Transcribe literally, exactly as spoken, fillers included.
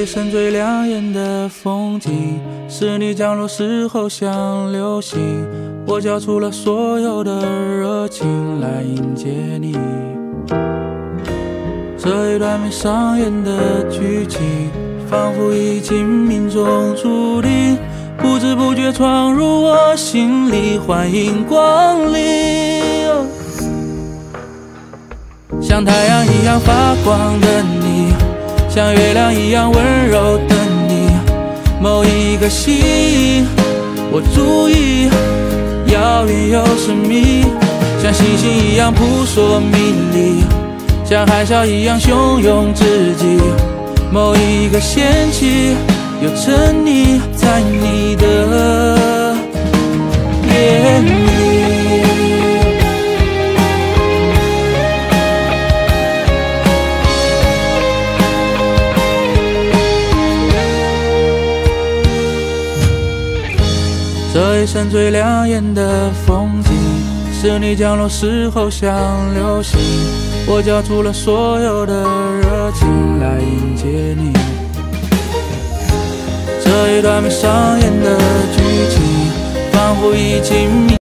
一生最亮眼的风景，是你降落时候像流星，我交出了所有的热情来迎接你。这一段没上演的剧情，仿佛已经命中注定，不知不觉闯入我心里，欢迎光临。哦，像太阳一样发光的你，像月亮一样温柔的你，某一个吸引我注意，遥远又神秘，像星星一样扑朔迷离，像海啸一样汹涌至极，某一个掀起又沉溺在你的眼里。这一生最亮眼的风景，是你降落时候像流星，我交出了所有的热情来迎接你。这一段没上演的剧情，仿佛已经